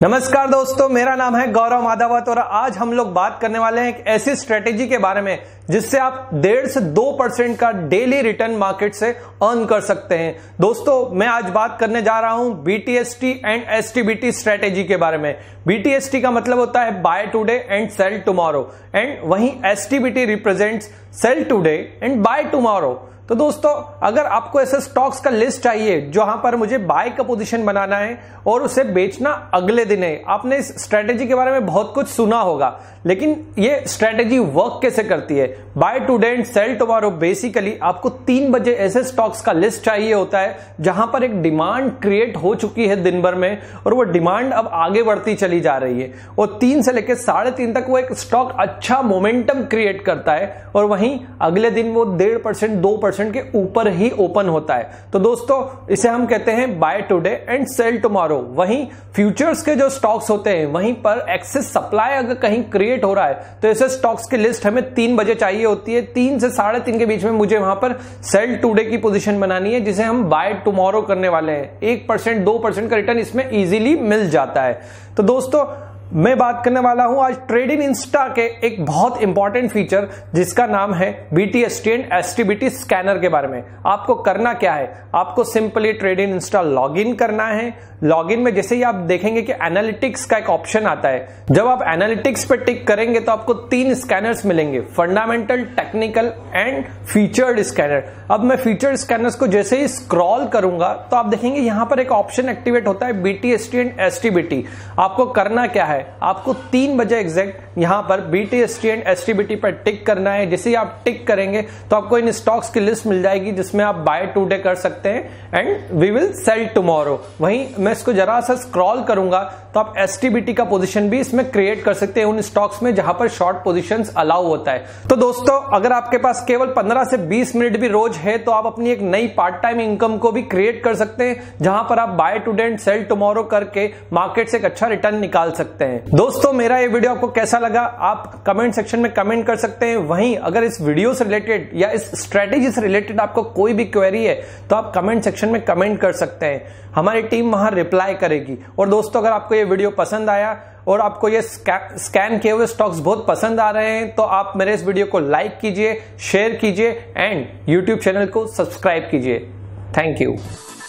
नमस्कार दोस्तों, मेरा नाम है गौरव माधवत और आज हम लोग बात करने वाले हैं एक ऐसी स्ट्रेटेजी के बारे में जिससे आप 1.5 से 2% का डेली रिटर्न मार्केट से अर्न कर सकते हैं। दोस्तों, मैं आज बात करने जा रहा हूं BTST एंड STBT स्ट्रेटेजी के बारे में। BTST का मतलब होता है buy today and sell tomorrow and वहीं STBT represents sell today and buy tomorrow. तो दोस्तों, अगर आपको ऐसे स्टॉक्स का लिस्ट चाहिए जहां पर मुझे बाय का पोजीशन बनाना है और उसे बेचना अगले दिन है, आपने इस स्ट्रेटेजी के बारे में बहुत कुछ सुना होगा, लेकिन ये स्ट्रेटेजी वर्क कैसे करती है? Buy today and sell tomorrow basically आपको 3 बजे ऐसे स्टॉक्स का लिस्ट चाहिए होता है जहां पर एक डिमांड क्रिएट हो चुकी है दिन भर में और वो डिमांड अब आगे बढ़ती चली जा रही है और 3 से लेकर 3.5 तक वो एक स्टॉक अच्छा मोमेंटम क्रिएट करता है और वहीं अगले दिन वो 1.5% 2% के ऊपर ही ओपन होता है। तो दोस्तों, इसे हम कहते हैं buy today and sell tomorrow. वहीं फ्यूचर्स के जो स्टॉक्स होते हैं वहीं पर एक्सेस सप्लाई अगर कहीं क्रिएट हो रहा है तो ऐसे स्टॉक्स की लिस्ट हमें 3 बजे चाहिए होती है। 3 से 3.5 के बीच में मुझे वहां पर सेल टुडे की पोजीशन बनानी है जिसे हम बाय टुमारो करने वाले हैं। 1% 2% का रिटर्न इसमें इजीली मिल जाता है। तो दोस्तों, मैं बात करने वाला हूं आज ट्रेडिंग इंस्टा के एक बहुत इंपॉर्टेंट फीचर जिसका नाम है BTST एंड STBT स्कैनर के बारे में। आपको करना क्या है? आपको सिंपली ट्रेडिंग इंस्टा लॉगिन करना है। लॉगिन में जैसे ही आप देखेंगे कि एनालिटिक्स का एक ऑप्शन आता है, जब आप एनालिटिक्स पे टिक करेंगे तो आपको 3 स्कैनर्स मिलेंगे, fundamental, technical and featured scanner. अब मैं फीचर्ड स्कैनर्स को जैसे ही स्क्रॉल करूंगा तो आप देखेंगे यहां पर एक ऑप्शन एक्टिवेट होता है BTST एंड STBT। आपको करना क्या है? आपको 3 बजे एग्जैक्ट यहां पर BTST एंड STBT पर टिक करना है। जैसे ही आप टिक करेंगे तो आपको इन स्टॉक्स की लिस्ट मिल जाएगी जिसमें आप बाय टुडे कर सकते हैं and we will sell tomorrow. वहीं मैं इसको जरा सा स्क्रॉल करूंगा तो आप STBT का पोजीशन भी इसमें क्रिएट कर सकते हैं उन स्टॉक्स में जहां पर शॉर्ट पोजीशंस अलाउ होता है। तो दोस्तों, अगर आपके पास केवल 15 से 20 मिनट भी रोज है तो आप अपनी एक नई पार्ट टाइम इनकम को भी क्रिएट कर सकते हैं जहां पर आप buy today and sell tomorrow करके मार्केट से एक अच्छा रिटर्न निकाल सकते हैं। दोस्तों, मेरा ये वीडियो आपको कैसा लगा आप कमेंट सेक्शन में कमेंट कर सकते हैं। वहीं अगर इस वीडियो से रिलेटेड या इस स्ट्रेटेजी से रिलेटेड आपको कोई भी क्वेरी है तो आप कमेंट सेक्शन में कमेंट कर सकते हैं, हमारी टीम वहां रिप्लाई करेगी। और दोस्तों, अगर आपको ये वीडियो पसंद आया और आपको ये स्कैन किए हुए स्टॉक्स बहुत पसंद आ रहे हैं तो आप मेरे इस वीडियो को लाइक कीजिए, शेयर कीजिए एंड YouTube चैनल को सब्सक्राइब कीजिए। Thank you.